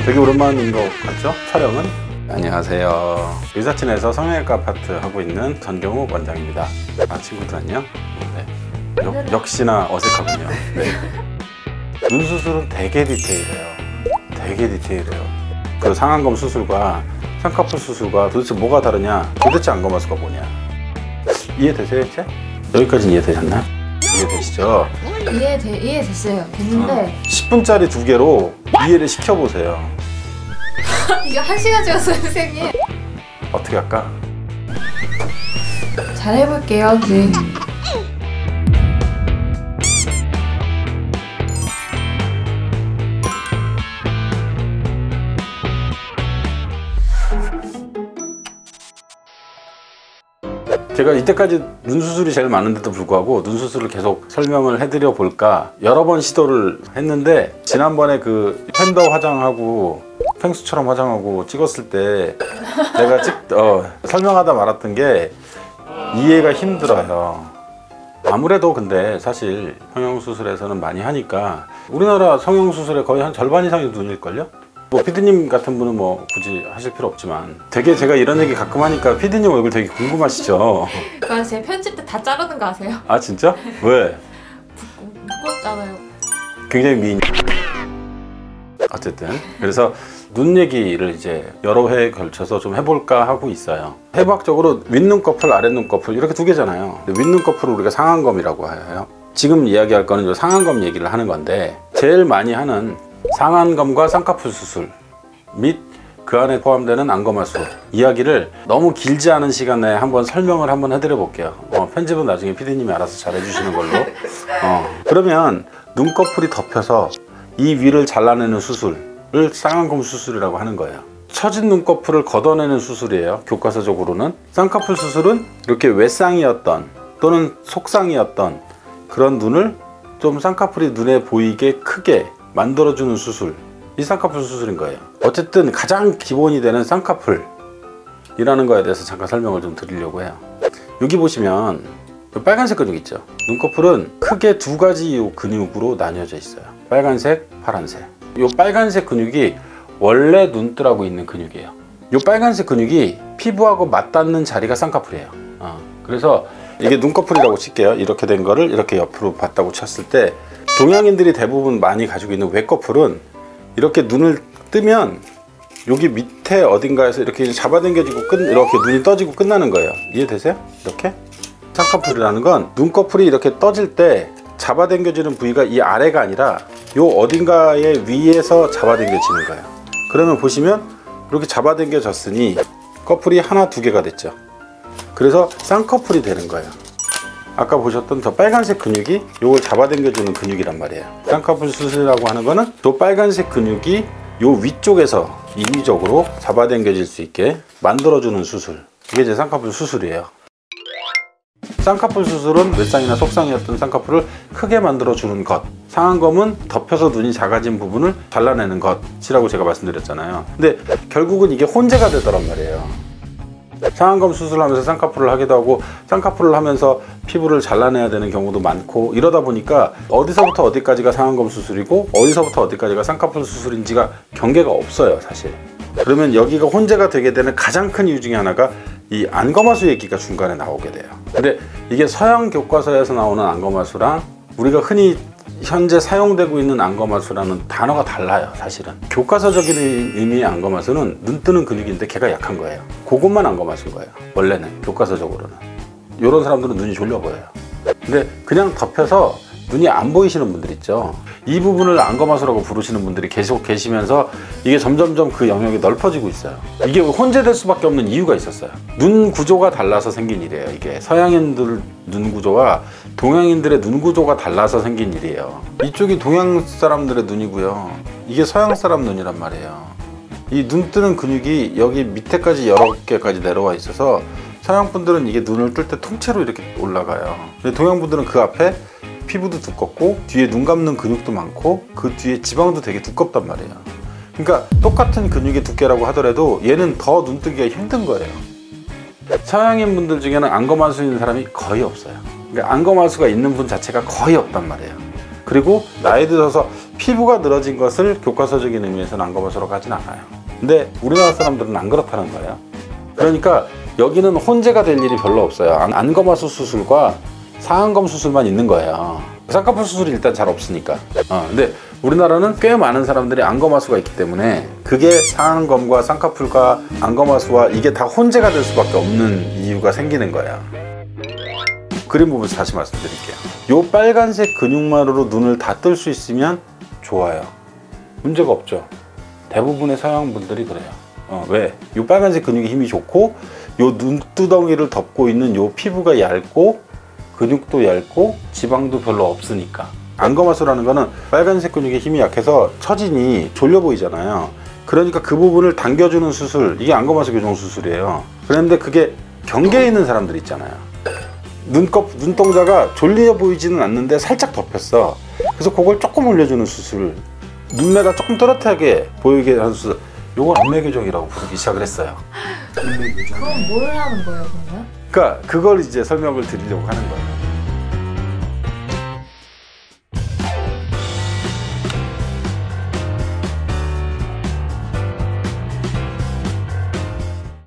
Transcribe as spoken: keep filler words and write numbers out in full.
되게 오랜만인 것 같죠? 촬영은? 안녕하세요. 의사친에서 성형외과 아파트 하고 있는 전경욱 원장입니다. 아, 친구들 안녕? 네. 역, 역시나 어색하군요. 네. 눈 수술은 되게 디테일해요. 되게 디테일해요. 그 상안검 수술과 쌍꺼풀 수술과 도대체 뭐가 다르냐? 도대체 안검하수가 뭐냐? 이해되세요 이제? 여기까지는 이해되셨나요? 이해되시죠? 이해돼, 이해됐어요. 됐는데 어, 십 분짜리 두 개로 이해를 시켜보세요. 이거 한 시간 찍었어요, 선생님. 어떻게 할까? 잘 해볼게요. 네. 제가 이때까지 눈 수술이 제일 많은데도 불구하고 눈 수술을 계속 설명을 해드려 볼까 여러 번 시도를 했는데, 지난번에 그 팬더 화장하고 펭수처럼 화장하고 찍었을 때 내가 찍, 어, 설명하다 말았던 게 이해가 힘들어요. 아무래도 근데 사실 성형수술에서는 많이 하니까 우리나라 성형수술의 거의 한 절반 이상이 눈일걸요? 뭐 피디님 같은 분은 뭐 굳이 하실 필요 없지만, 되게 제가 이런 얘기 가끔 하니까 피디님 얼굴 되게 궁금하시죠? 그거 제 편집 때 다 자르는 거 아세요? 아 진짜? 왜? 묶었잖아요. 굉장히 미인. 어쨌든 그래서 눈 얘기를 이제 여러 회에 걸쳐서 좀 해볼까 하고 있어요. 해부학적으로 윗눈꺼풀, 아랫눈꺼풀 이렇게 두 개잖아요. 윗눈꺼풀을 우리가 상안검이라고 해요. 지금 이야기할 거는 상안검 얘기를 하는 건데, 제일 많이 하는 상안검과 쌍꺼풀 수술 및 그 안에 포함되는 안검하수 이야기를 너무 길지 않은 시간 내에 한번 설명을 한번 해드려 볼게요. 어, 편집은 나중에 피디님이 알아서 잘 해주시는 걸로. 어, 그러면 눈꺼풀이 덮여서 이 위를 잘라내는 수술을 쌍안검 수술이라고 하는 거예요. 처진 눈꺼풀을 걷어내는 수술이에요. 교과서적으로는. 쌍꺼풀 수술은 이렇게 외쌍이었던 또는 속쌍이었던 그런 눈을 좀 쌍꺼풀이 눈에 보이게 크게 만들어주는 수술, 이 쌍꺼풀 수술인 거예요. 어쨌든 가장 기본이 되는 쌍꺼풀이라는 거에 대해서 잠깐 설명을 좀 드리려고 해요. 여기 보시면 빨간색 근육 있죠? 눈꺼풀은 크게 두 가지 근육으로 나뉘어져 있어요. 빨간색, 파란색. 이 빨간색 근육이 원래 눈뜰하고 있는 근육이에요. 이 빨간색 근육이 피부하고 맞닿는 자리가 쌍꺼풀이에요. 어, 그래서 이게 눈꺼풀이라고 칠게요. 이렇게 된 거를 이렇게 옆으로 봤다고 쳤을 때, 동양인들이 대부분 많이 가지고 있는 외꺼풀은 이렇게 눈을 뜨면 여기 밑에 어딘가에서 이렇게 잡아당겨지고 끝, 이렇게 눈이 떠지고 끝나는 거예요. 이해되세요? 이렇게? 쌍꺼풀이라는 건 눈꺼풀이 이렇게 떠질 때 잡아당겨지는 부위가 이 아래가 아니라 요 어딘가의 위에서 잡아당겨지는 거예요. 그러면 보시면 이렇게 잡아당겨졌으니 커플이 하나 두 개가 됐죠. 그래서 쌍꺼풀이 되는 거예요. 아까 보셨던 저 빨간색 근육이 요걸 잡아당겨주는 근육이란 말이에요. 쌍꺼풀 수술이라고 하는 거는 또 빨간색 근육이 요 위쪽에서 인위적으로 잡아당겨질 수 있게 만들어주는 수술, 이게 제 쌍꺼풀 수술이에요. 쌍꺼풀 수술은 외쌍이나 속쌍이었던 쌍꺼풀을 크게 만들어주는 것, 상안검은 덮여서 눈이 작아진 부분을 잘라내는 것이라고 제가 말씀드렸잖아요. 근데 결국은 이게 혼재가 되더란 말이에요. 상안검 수술하면서 쌍꺼풀을 하기도 하고, 쌍꺼풀을 하면서 피부를 잘라내야 되는 경우도 많고, 이러다 보니까 어디서부터 어디까지가 상안검 수술이고 어디서부터 어디까지가 쌍꺼풀 수술인지가 경계가 없어요, 사실. 그러면 여기가 혼재가 되게 되는 가장 큰 이유 중에 하나가 이 안검하수 얘기가 중간에 나오게 돼요. 근데 이게 서양 교과서에서 나오는 안검하수랑 우리가 흔히 현재 사용되고 있는 안검하수라는 단어가 달라요, 사실은. 교과서적인 의미의 안검하수는 눈 뜨는 근육인데 걔가 약한 거예요. 그것만 안검하수인 거예요, 원래는. 교과서적으로는. 이런 사람들은 눈이 졸려 보여요. 근데 그냥 덮여서 눈이 안 보이시는 분들 있죠. 이 부분을 안검하수라고 부르시는 분들이 계속 계시면서 이게 점점점 그 영역이 넓어지고 있어요. 이게 혼재될 수밖에 없는 이유가 있었어요. 눈 구조가 달라서 생긴 일이에요. 이게 서양인들 눈 구조와 동양인들의 눈 구조가 달라서 생긴 일이에요. 이쪽이 동양 사람들의 눈이고요, 이게 서양 사람 눈이란 말이에요. 이 눈 뜨는 근육이 여기 밑에까지 여러 개까지 내려와 있어서 서양 분들은 이게 눈을 뜰 때 통째로 이렇게 올라가요. 근데 동양 분들은 그 앞에 피부도 두껍고 뒤에 눈 감는 근육도 많고 그 뒤에 지방도 되게 두껍단 말이에요. 그러니까 똑같은 근육의 두께라고 하더라도 얘는 더 눈뜨기가 힘든 거예요. 서양인 분들 중에는 안검하수 있는 사람이 거의 없어요. 그러니까 안검하수가 있는 분 자체가 거의 없단 말이에요. 그리고 나이 들어서 피부가 늘어진 것을 교과서적인 의미에서는 안검하수라고 하진 않아요. 근데 우리나라 사람들은 안 그렇다는 거예요. 그러니까 여기는 혼재가 될 일이 별로 없어요. 안- 안검하수 수술과 상안검 수술만 있는 거예요. 쌍꺼풀 수술이 일단 잘 없으니까. 어, 근데 우리나라는 꽤 많은 사람들이 안검하수가 있기 때문에 그게 상안검과 쌍꺼풀과 안검하수와 이게 다 혼재가 될 수밖에 없는 이유가 생기는 거예요. 그림 보면서 다시 말씀드릴게요. 요 빨간색 근육만으로 눈을 다 뜰 수 있으면 좋아요. 문제가 없죠. 대부분의 서양 분들이 그래요. 어, 왜? 요 빨간색 근육의 힘이 좋고 요 눈두덩이를 덮고 있는 요 피부가 얇고 근육도 얇고 지방도 별로 없으니까. 안검하수라는 거는 빨간색 근육의 힘이 약해서 처진이 졸려 보이잖아요. 그러니까 그 부분을 당겨주는 수술, 이게 안검하수 교정 수술이에요. 그런데 그게 경계에 있는 사람들 있잖아요. 눈꺼, 눈동자가 졸려 보이지는 않는데 살짝 덮였어. 그래서 그걸 조금 올려주는 수술, 눈매가 조금 또렷하게 보이게 하는 수술, 요걸 안매 교정이라고 부르기 시작을 했어요. 그럼 뭘 하는 거예요, 그러면? 그러니까 그걸 이제 설명을 드리려고 하는 거예요.